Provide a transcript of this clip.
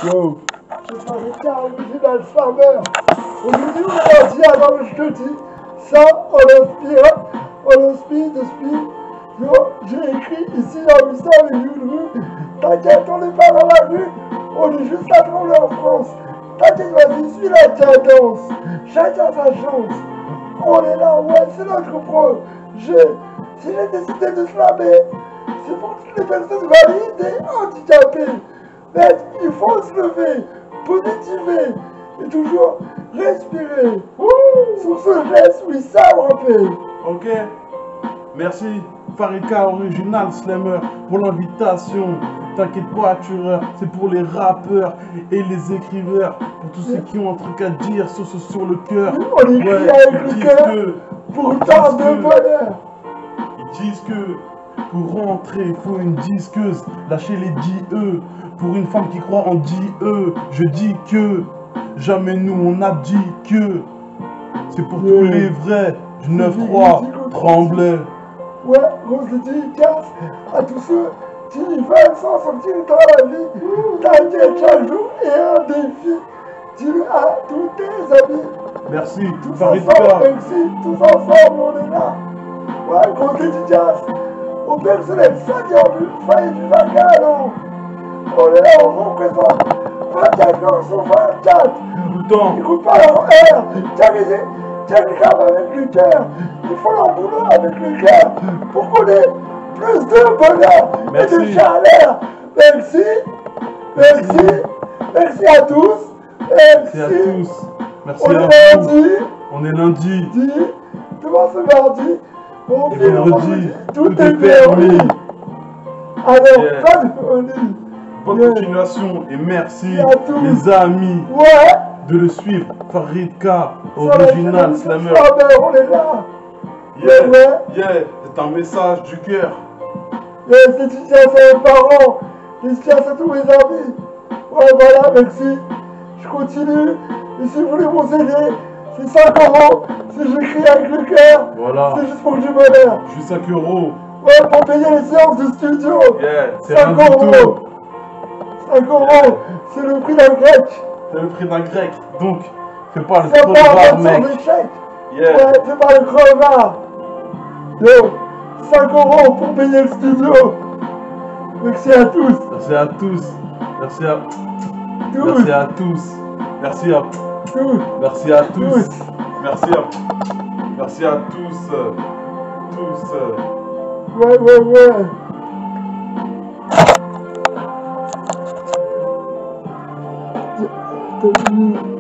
Yo, je parie qu'à original Slammer. Aujourd'hui, on a dit, alors je te dis, ça, on inspire de speed. Yo, j'ai écrit ici, on a mis ça avec une rue. T'inquiète, on n'est pas dans la rue, on est juste à trouver en France. T'inquiète, vas-y, suis la cadence. Chacun sa chance. On est là, ouais, c'est notre projet. Si j'ai décidé de slammer, c'est pour toutes les personnes valides et handicapées. Mais il faut se lever, positiver et toujours respirer. Sur ce geste, oui, ça rapper. Ok. Merci Faridka Original Slammer pour l'invitation. T'inquiète pas, tueur, c'est pour les rappeurs et les écriveurs, pour tous ceux qui ont un truc à dire sur le cœur. On écrit avec le cœur pour tant de bonheur. Ils disent que pour rentrer, il faut une disqueuse. Lâchez les DE. Pour une femme qui croit en DE, je dis que jamais nous on abdique que. C'est pour tous les vrais du 9-3 Tremblay. Ouais, grosse dédicace à tous ceux qui veulent s'en sortir dans la vie. T'inquiète, chaque jour est un défi. Dis-le à tous tes amis. Merci, tous Faridka. ensemble, merci, tous ensemble, on est là. Ouais, grosse dédicace au personnel soignant du foyer du Vacan. On est là, on représente 24 heures sur 24. Tout le temps. Écoute pas leur air. Tiens les câbles avec le cœur. Il faut leur boulot avec le cœur pour qu'on ait plus de bonheur et de chaleur. Merci. Merci. Merci à tous. Merci à tous. Merci on à est vous. lundi. On est lundi. Demain c'est mardi. Bon, Et vendredi, tout est permis. Alors, Yeah. pas de folie. Bonne continuation et merci à tous. les amis Ouais. de le suivre. Faridka Sur la Original chaîne Slammer. on est là. Yeah, Ouais. yeah, c'est un message du cœur. C'est dédicace à mes parents, dédicace à tous mes amis. Ouais, voilà, merci. Je continue. Et si vous voulez m'aider, c'est 5 €. Si j'écris avec le cœur, Voilà. c'est juste pour que j'ai bonheur. Juste 5 €. Ouais, pour payer les séances de studio. Yeah, c'est 5 rien du tout. €. 5 €, c'est le prix d'un grec. C'est le prix d'un grec. Donc, fais pas le Ça part crevard, en mec. d'échec. Yeah. Ouais, fais pas le crevard. Yo, 5 € pour payer le studio. Merci à tous. Merci à tous. Merci à Tous. Merci à tous. Merci à Tous. Merci à tous. Merci à Merci à tous. Ouais, ouais, ouais.